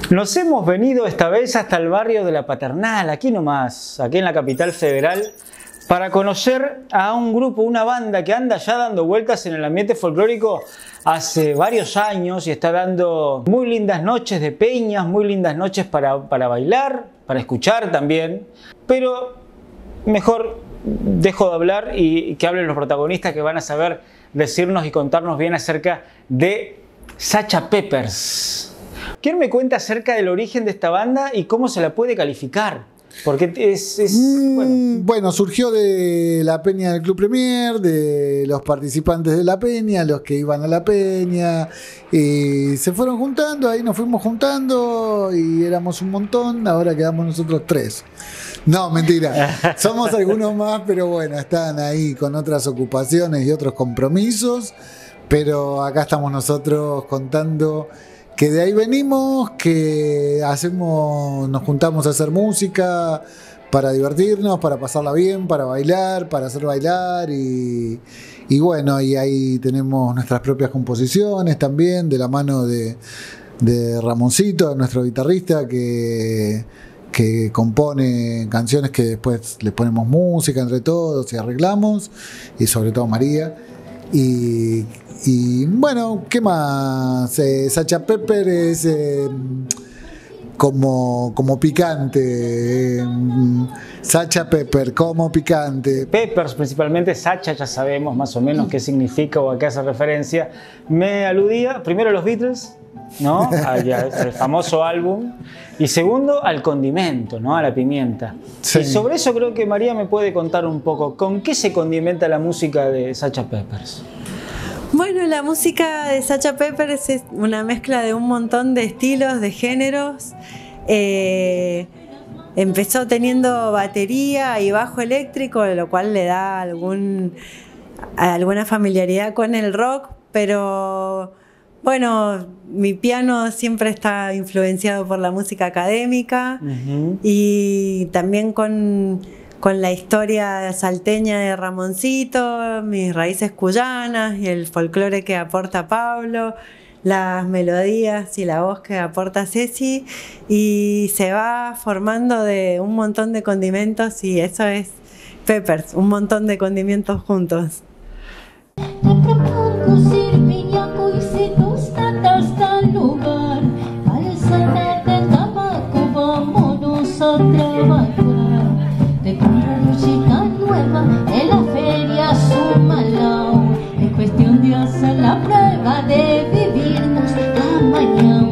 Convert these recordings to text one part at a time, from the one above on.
Nos hemos venido esta vez hasta el barrio de La Paternal, aquí nomás, aquí en la capital federal, para conocer a un grupo, una banda que anda ya dando vueltas en el ambiente folclórico hace varios años y está dando muy lindas noches de peñas, muy lindas noches para bailar, para escuchar también, pero mejor dejo de hablar y que hablen los protagonistas que van a saber decirnos y contarnos bien acerca de Sacha Peppers. ¿Quién me cuenta acerca del origen de esta banda y cómo se la puede calificar? Porque bueno, surgió de la peña del Club Premier, de los participantes de la peña, los que iban a la peña, y se fueron juntando, ahí nos fuimos juntando y éramos un montón, ahora quedamos nosotros 3. No, mentira, somos algunos más, pero bueno, están ahí con otras ocupaciones y otros compromisos, pero acá estamos nosotros contando que de ahí venimos, que nos juntamos a hacer música para divertirnos, para pasarla bien, para bailar, para hacer bailar y bueno, y ahí tenemos nuestras propias composiciones también, de la mano de Ramoncito, nuestro guitarrista, que compone canciones que después les ponemos música entre todos y arreglamos, y sobre todo María. Y bueno, ¿qué más? Sacha Pepper es como picante. Sacha Pepper, como picante. Peppers, principalmente Sacha, ya sabemos más o menos qué significa o a qué hace referencia. Me aludía primero a los Beatles, ¿no? Al famoso álbum. Y segundo, al condimento, ¿no? A la pimienta. Sí. Y sobre eso creo que María me puede contar un poco. ¿Con qué se condimenta la música de Sacha Peppers? Bueno, la música de Sacha Peppers es una mezcla de un montón de estilos, de géneros. Empezó teniendo batería y bajo eléctrico, lo cual le da alguna familiaridad con el rock, pero bueno, mi piano siempre está influenciado por la música académica y también con la historia salteña de Ramoncito, mis raíces cuyanas y el folclore que aporta Pablo, las melodías y la voz que aporta Ceci, y se va formando de un montón de condimentos, y eso es Peppers, un montón de condimentos juntos. De comprar lucita nueva en la feria Sumalao. Es cuestión de hacer la prueba de vivirnos amañados.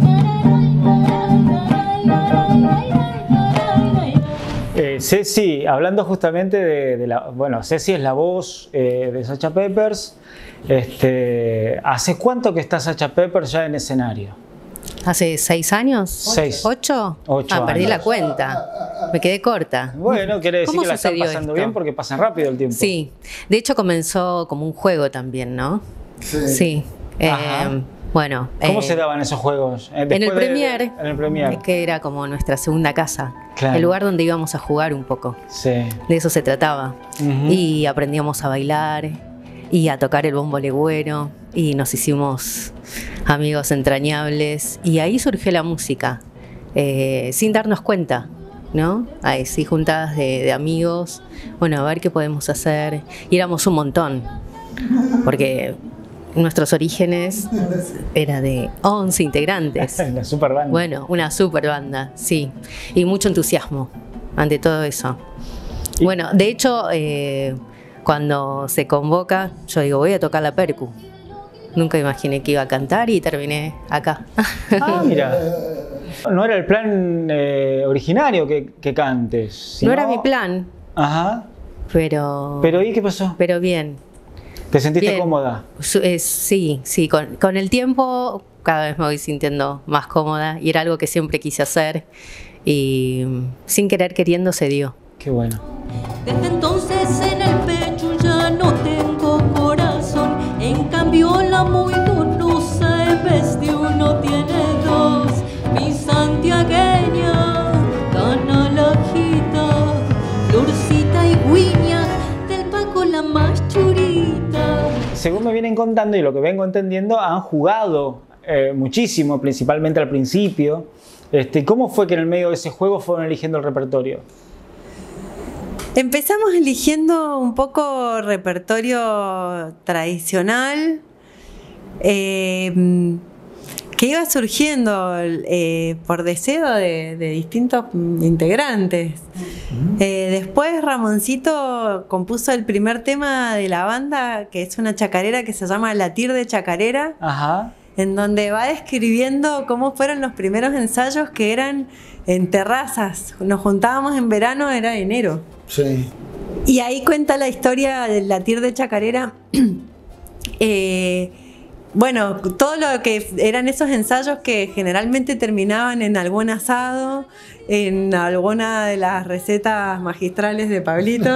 Ceci, hablando justamente de la... Bueno, Ceci es la voz de Sacha Peppers. ¿Hace cuánto que está Sacha Peppers ya en escenario? ¿Hace 6 años? 6. ¿8? 8 perdí años. la cuenta. Me quedé corta. Bueno, quiere decir ¿Cómo que la están pasando esto? bien porque pasa rápido el tiempo. Sí. De hecho, comenzó como un juego también, ¿no? Sí. Bueno. ¿Cómo se daban esos juegos? En el Premier. En el Premier. Que era como nuestra segunda casa. Claro. El lugar donde íbamos a jugar un poco. Sí. De eso se trataba. Y aprendíamos a bailar y a tocar el bombo legüero. Y nos hicimos amigos entrañables. Y ahí surgió la música. Sin darnos cuenta, ¿no? Ahí sí, juntadas de amigos. Bueno, a ver qué podemos hacer. Y éramos un montón. Porque nuestros orígenes era de 11 integrantes. Una super banda. Bueno, una super banda, sí. Y mucho entusiasmo ante todo eso. Bueno, de hecho, cuando se convoca, yo digo, voy a tocar la percu. Nunca imaginé que iba a cantar y terminé acá. Ah, mira. No era el plan originario que cantes. Sino... No era mi plan. Ajá. Pero ¿y qué pasó? Pero bien. ¿Te sentiste bien. cómoda? Sí. Con el tiempo cada vez me voy sintiendo más cómoda y era algo que siempre quise hacer y sin querer queriendo se dio. Qué bueno. Desde entonces en el pecho ya no tengo corazón. En cambio la muy dudosa en vez de uno tiene dos. Mi santiagueña, canalajita, florcita y guiña, del Paco la más churita. Según me vienen contando y lo que vengo entendiendo, han jugado muchísimo, principalmente al principio. ¿Cómo fue que en el medio de ese juego fueron eligiendo el repertorio? Empezamos eligiendo un poco repertorio tradicional, que iba surgiendo por deseo de distintos integrantes. Después Ramoncito compuso el primer tema de la banda, que es una chacarera que se llama Latir de Chacarera. Ajá. En donde va describiendo cómo fueron los primeros ensayos, que eran en terrazas. Nos juntábamos en verano, era enero. Sí. Y ahí cuenta la historia del Latir de Chacarera. Bueno, todo lo que eran esos ensayos que generalmente terminaban en algún asado, en alguna de las recetas magistrales de Pablito.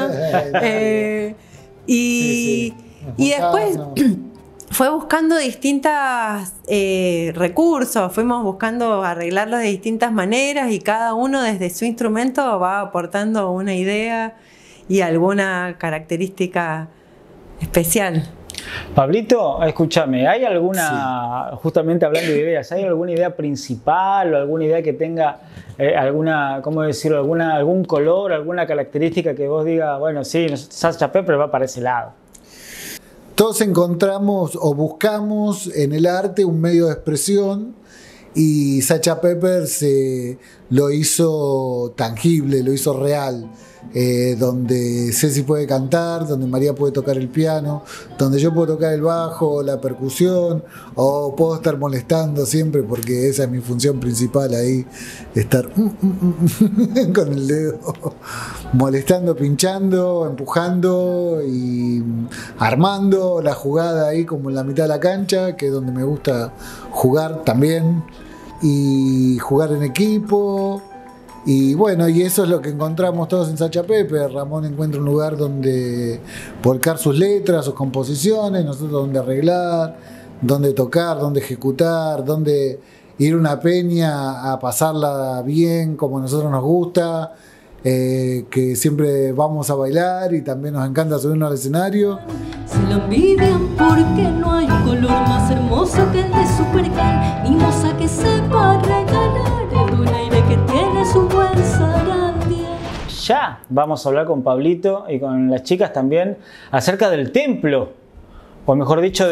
Y después fue buscando distintos recursos, fuimos buscando arreglarlos de distintas maneras, y cada uno desde su instrumento va aportando una idea y alguna característica especial. Pablito, escúchame, ¿hay alguna, justamente hablando de ideas, ¿hay alguna idea principal o alguna idea que tenga alguna, ¿cómo decirlo? Algún color, alguna característica que vos digas, bueno, sí, Sgt. Pepper va para ese lado? Todos encontramos o buscamos en el arte un medio de expresión, y Sgt. Pepper lo hizo tangible, lo hizo real. Donde Ceci puede cantar, donde María puede tocar el piano, donde yo puedo tocar el bajo, la percusión, o puedo estar molestando siempre, porque esa es mi función principal ahí, estar con el dedo molestando, pinchando, empujando y armando la jugada ahí como en la mitad de la cancha, que es donde me gusta jugar también, y jugar en equipo. Y bueno, y eso es lo que encontramos todos en Sgt. Pepper. Ramón encuentra un lugar donde volcar sus letras, sus composiciones, nosotros donde arreglar, donde tocar, donde ejecutar, donde ir a una peña a pasarla bien como a nosotros nos gusta, que siempre vamos a bailar y también nos encanta subirnos al escenario. Se lo envidian porque no hay color más hermoso que el de Supergal, ni moza que sepa regalar el aire que tiene su buen zarandear. Ya vamos a hablar con Pablito y con las chicas también acerca del templo, o mejor dicho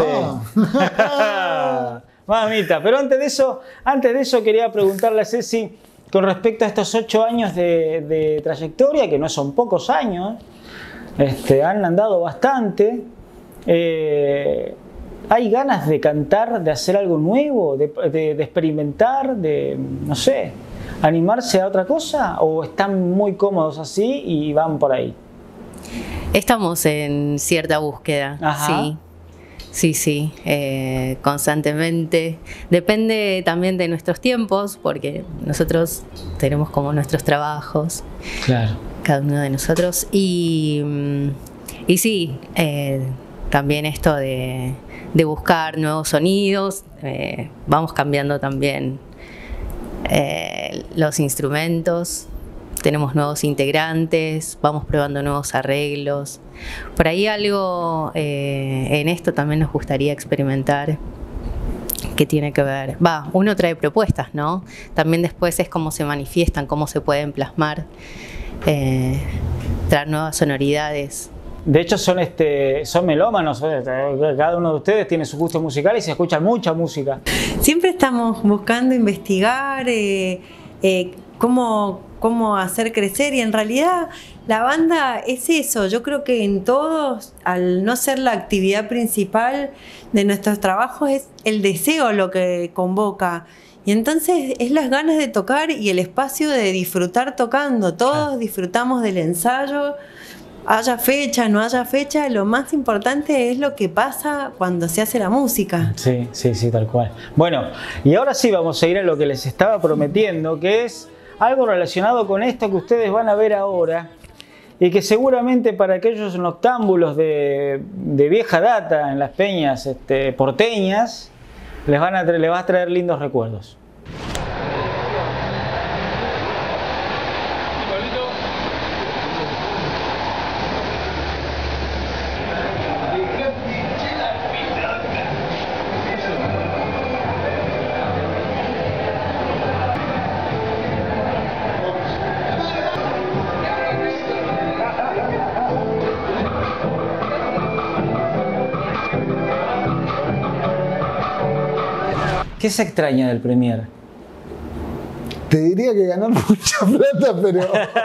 mamita. Pero antes de eso quería preguntarle a Ceci con respecto a estos 8 años de trayectoria, que no son pocos años, han andado bastante. ¿Hay ganas de cantar, de hacer algo nuevo, de experimentar, de, no sé, animarse a otra cosa? ¿O están muy cómodos así y van por ahí? Estamos en cierta búsqueda. Ajá. Sí, constantemente. Depende también de nuestros tiempos, porque nosotros tenemos como nuestros trabajos, claro, cada uno de nosotros. Y sí, también esto de buscar nuevos sonidos, vamos cambiando también los instrumentos. Tenemos nuevos integrantes, vamos probando nuevos arreglos. Por ahí algo en esto también nos gustaría experimentar, que tiene que ver, uno trae propuestas, ¿no? También después es cómo se manifiestan, cómo se pueden plasmar, traer nuevas sonoridades. De hecho son melómanos, cada uno de ustedes tiene su gusto musical y se escucha mucha música. Siempre estamos buscando investigar cómo hacer crecer, y en realidad la banda es eso. Yo creo que en todos, al no ser la actividad principal de nuestros trabajos, es el deseo lo que convoca, y entonces es las ganas de tocar y el espacio de disfrutar tocando. Todos disfrutamos del ensayo, haya fecha, no haya fecha. Lo más importante es lo que pasa cuando se hace la música. Sí, tal cual. Bueno, y ahora sí vamos a ir a lo que les estaba prometiendo, que es algo relacionado con esto que ustedes van a ver ahora, y que seguramente para aquellos noctámbulos de vieja data en las peñas porteñas les va a traer lindos recuerdos. ¿Qué se extraña del Premier? Te diría que ganar mucha plata, pero...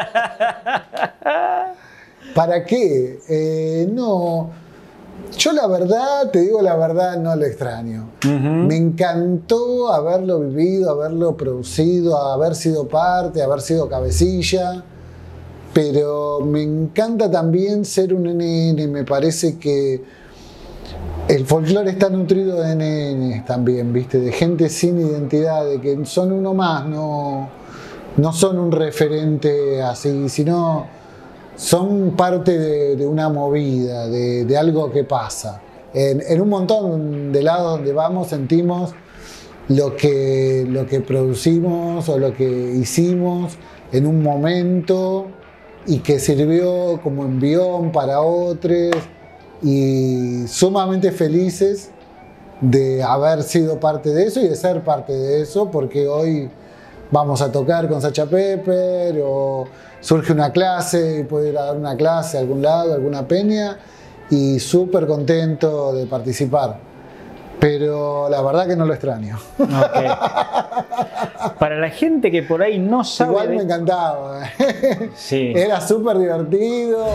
¿Para qué? No. Yo la verdad, te digo la verdad, no lo extraño. Me encantó haberlo vivido, haberlo producido, haber sido parte, haber sido cabecilla. Pero me encanta también ser un nene. Me parece que el folclore está nutrido de nenes también, ¿viste? De gente sin identidad, de que son uno más, no son un referente así, sino son parte de una movida, de algo que pasa. En un montón de lados donde vamos sentimos lo que producimos o lo que hicimos en un momento y que sirvió como envión para otros, y sumamente felices de haber sido parte de eso y de ser parte de eso, porque hoy vamos a tocar con Sacha Pepper o surge una clase y puedo ir a dar una clase a algún lado, a alguna peña, y súper contento de participar. Pero la verdad que no lo extraño. Okay. Para la gente que por ahí no sabe... Igual me encantaba. Sí. Era súper divertido.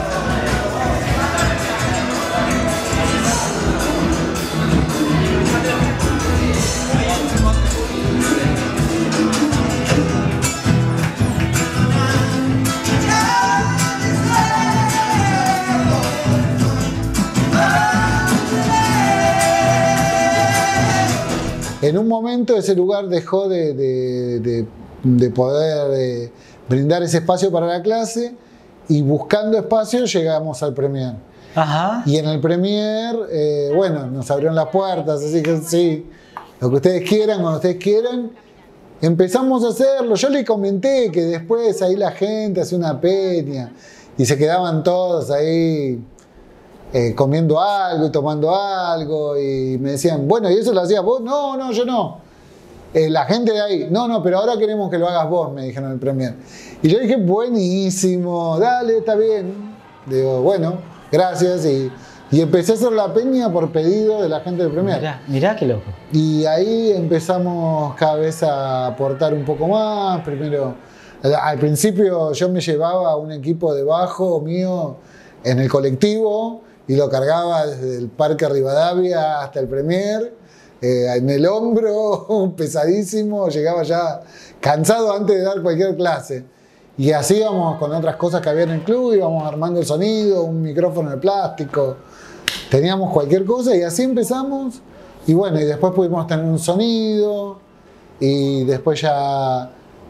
En un momento ese lugar dejó de poder brindar ese espacio para la clase, y buscando espacio llegamos al Premier. Ajá. Y en el Premier, bueno, nos abrieron las puertas, así que sí, lo que ustedes quieran, cuando ustedes quieran. Empezamos a hacerlo. Yo le comenté que después ahí la gente hace una peña y se quedaban todos ahí comiendo algo y tomando algo, y me decían, bueno, ¿y eso lo hacías vos? No, yo no. La gente de ahí, no, pero ahora queremos que lo hagas vos, me dijeron en el Premier. Y yo dije, buenísimo, dale, está bien. Digo, bueno, gracias. Y empecé a hacer la peña por pedido de la gente del Premier. Mirá qué loco. Y ahí empezamos cada vez a aportar un poco más. Primero, al principio yo me llevaba un equipo de bajo mío en el colectivo y lo cargaba desde el Parque Rivadavia hasta el Premier, en el hombro, pesadísimo. Llegaba ya cansado antes de dar cualquier clase. Y así íbamos con otras cosas que había en el club, íbamos armando el sonido, un micrófono de plástico, teníamos cualquier cosa, y así empezamos. Y bueno, y después pudimos tener un sonido, y después ya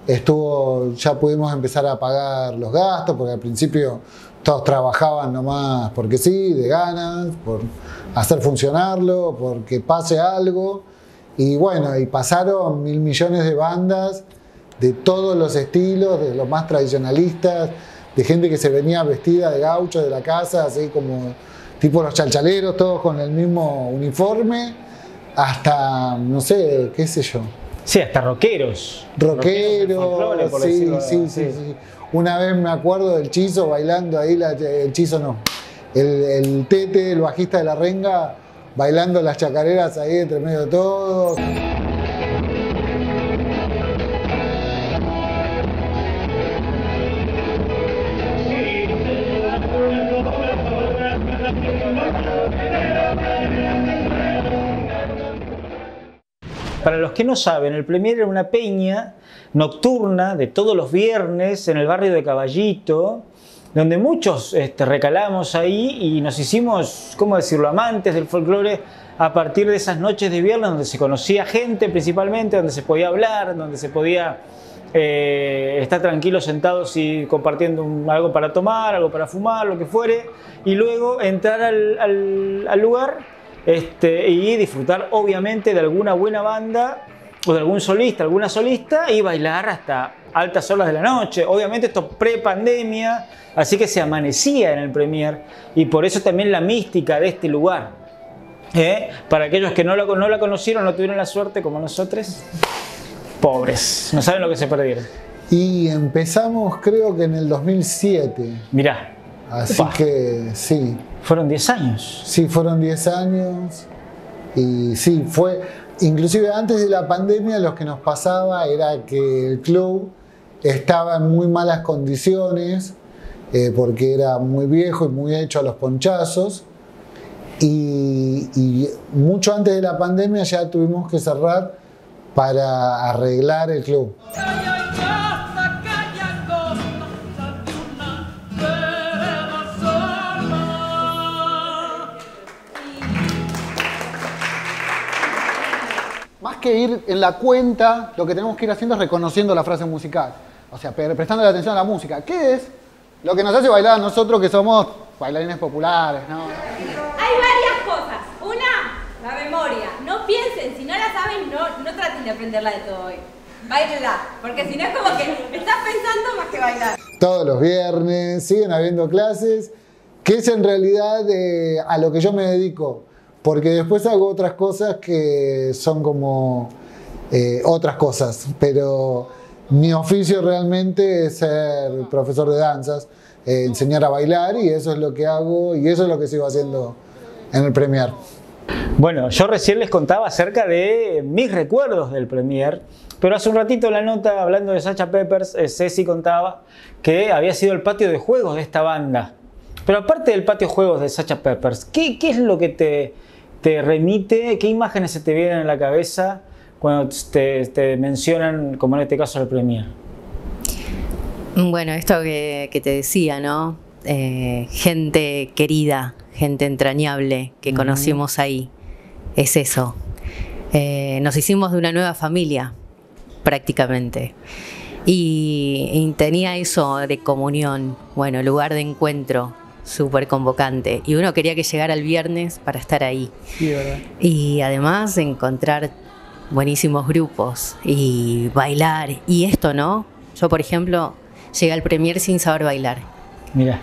pudimos empezar a pagar los gastos, porque al principio todos trabajaban nomás porque sí, de ganas, por hacer funcionarlo, porque pase algo. Y bueno, y pasaron 1.000 millones de bandas de todos los estilos, de los más tradicionalistas, de gente que se venía vestida de gaucho de la casa, así como tipo los chalchaleros, todos con el mismo uniforme, hasta, no sé, qué sé yo. Sí, hasta rockeros. Rockeros, sí. Una vez me acuerdo del Chizo bailando ahí, el Chizo no, el Tete, el bajista de La Renga, bailando las chacareras ahí entre medio de todos. Para los que no saben, el Premier era una peña nocturna de todos los viernes en el barrio de Caballito, donde muchos recalamos ahí y nos hicimos, ¿cómo decirlo?, amantes del folclore a partir de esas noches de viernes donde se conocía gente principalmente, donde se podía hablar, donde se podía estar tranquilos sentados y compartiendo algo para tomar, algo para fumar, lo que fuere, y luego entrar al lugar y disfrutar obviamente de alguna buena banda o de algún solista, alguna solista, y bailar hasta altas horas de la noche. Obviamente esto pre-pandemia, así que se amanecía en el Premier, y por eso también la mística de este lugar. Para aquellos que no la conocieron, no tuvieron la suerte como nosotros, pobres, no saben lo que se perdieron. Y empezamos creo que en el 2007. Mirá. Así que sí. Fueron 10 años. Sí, fueron 10 años. Y sí, inclusive antes de la pandemia lo que nos pasaba era que el club estaba en muy malas condiciones porque era muy viejo y muy hecho a los ponchazos y mucho antes de la pandemia ya tuvimos que cerrar para arreglar el club. Más que ir en la cuenta, lo que tenemos que ir haciendo es reconociendo la frase musical. O sea, prestando atención a la música. ¿Qué es lo que nos hace bailar a nosotros que somos bailarines populares, ¿no? Hay varias cosas. Una, la memoria. No piensen, si no la saben, no traten de aprenderla de todo hoy. Báilenla, porque si no es como que estás pensando más que bailar. Todos los viernes siguen habiendo clases, que es en realidad a lo que yo me dedico. Porque después hago otras cosas que son como otras cosas, pero mi oficio realmente es ser profesor de danzas, enseñar a bailar y eso es lo que hago y eso es lo que sigo haciendo en el Premier. Bueno, yo recién les contaba acerca de mis recuerdos del Premier, pero hace un ratito en la nota, hablando de Sacha Peppers, Ceci contaba que había sido el patio de juegos de esta banda. Pero aparte del patio de juegos de Sacha Peppers, ¿qué es lo que te remite, qué imágenes se te vienen a la cabeza cuando te mencionan, como en este caso, el Premier? Bueno, esto que te decía, ¿no? Gente querida, gente entrañable que conocimos ahí. Es eso. Nos hicimos de una nueva familia, prácticamente. Y tenía eso de comunión, bueno, lugar de encuentro, súper convocante. Y uno quería que llegara el viernes para estar ahí. Sí, ¿verdad? Y además encontrar buenísimos grupos y bailar. Y esto, ¿no? Yo, por ejemplo, llegué al Premier sin saber bailar. Mira.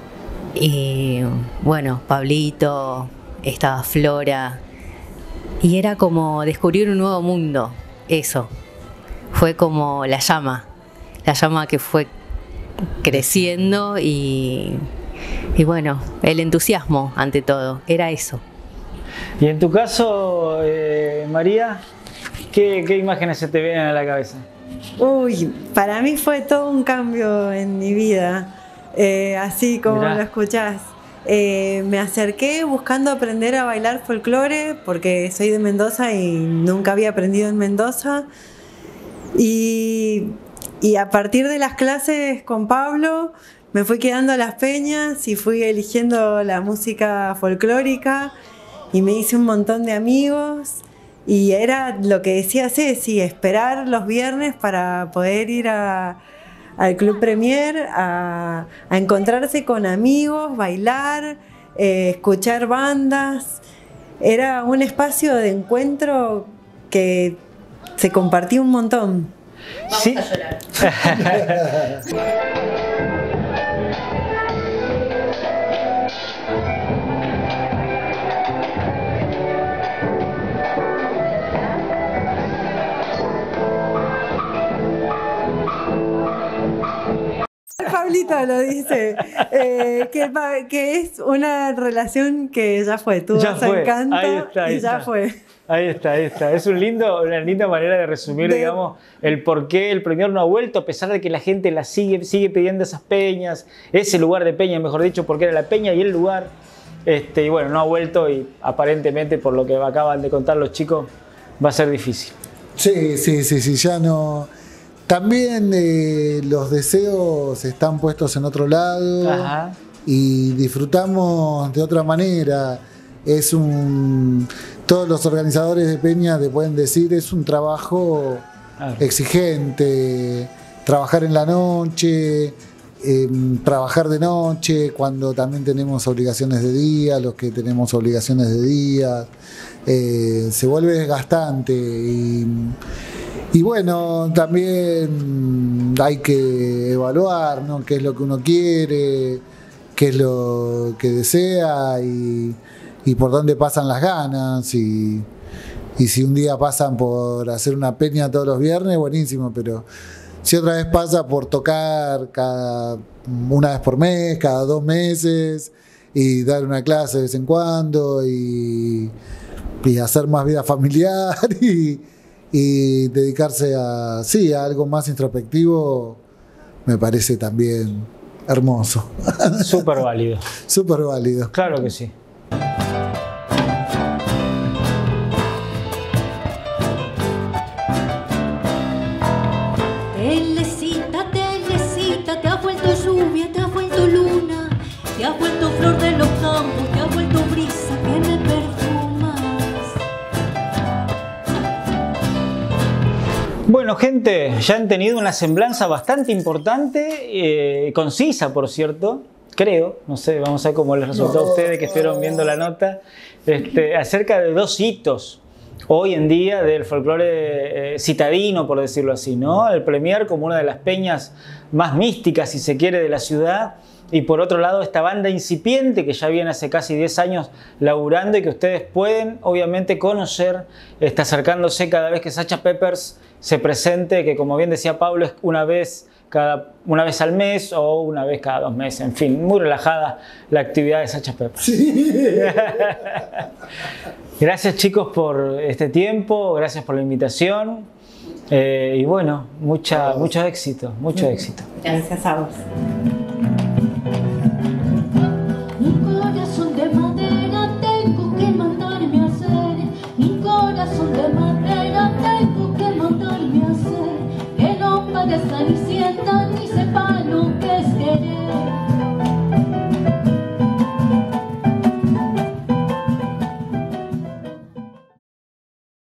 Y bueno, Pablito, estaba Flora. Y era como descubrir un nuevo mundo. Eso. Fue como la llama que fue creciendo y bueno, el entusiasmo ante todo, era eso. Y en tu caso, María, ¿qué imágenes se te vienen a la cabeza? Uy, para mí fue todo un cambio en mi vida, así como Mirá. lo escuchás. Me acerqué buscando aprender a bailar folclore porque soy de Mendoza y nunca había aprendido en Mendoza. Y a partir de las clases con Pablo me fui quedando a las peñas y fui eligiendo la música folclórica y me hice un montón de amigos y era lo que decía Ceci, esperar los viernes para poder ir al Club Premier a encontrarse con amigos, bailar, escuchar bandas. Era un espacio de encuentro que se compartía un montón. Vamos Sí. a llorar. Pablito lo dice, que es una relación que ya fue, tuvo Ya su fue. encanto Ahí está, y ya fue. Ahí está. Es una linda manera de resumir, digamos, el por qué el Premier no ha vuelto, a pesar de que la gente sigue pidiendo esas peñas, ese lugar de peña, mejor dicho, porque era la peña y el lugar. Y bueno, no ha vuelto y aparentemente, por lo que acaban de contar los chicos, va a ser difícil. Sí, ya no. También los deseos están puestos en otro lado. Ajá. Y disfrutamos de otra manera. Todos los organizadores de peña te pueden decir, es un trabajo exigente, trabajar en la noche, trabajar de noche, cuando también tenemos obligaciones de día, los que tenemos obligaciones de día, se vuelve desgastante y bueno, también hay que evaluar, ¿no? Qué es lo que uno quiere, qué es lo que desea y por dónde pasan las ganas y si un día pasan por hacer una peña todos los viernes, buenísimo, pero si otra vez pasa por tocar una vez por mes, cada 2 meses y dar una clase de vez en cuando y y hacer más vida familiar y dedicarse a algo más introspectivo me parece también hermoso. Súper válido. Súper válido. Claro que sí. Telecita, telecita, te has vuelto lluvia, te has vuelto luna, te has vuelto flor de los campos, te has vuelto brisa que me perfumas. Bueno, gente, ya han tenido una semblanza bastante importante, concisa, por cierto, creo, no sé, vamos a ver cómo les resultó a ustedes que estuvieron viendo la nota, acerca de 2 hitos hoy en día del folclore citadino, por decirlo así, ¿no? El Premier como una de las peñas más místicas, si se quiere, de la ciudad, y por otro lado esta banda incipiente que ya viene hace casi 10 años laburando y que ustedes pueden obviamente conocer, está acercándose cada vez que Sacha Peppers se presente, que como bien decía Pablo es una vez al mes o una vez cada 2 meses, en fin, muy relajada la actividad de Sacha Peppers. Sí. Gracias chicos por este tiempo, gracias por la invitación y bueno, mucho éxito, mucho éxito. Gracias a vos.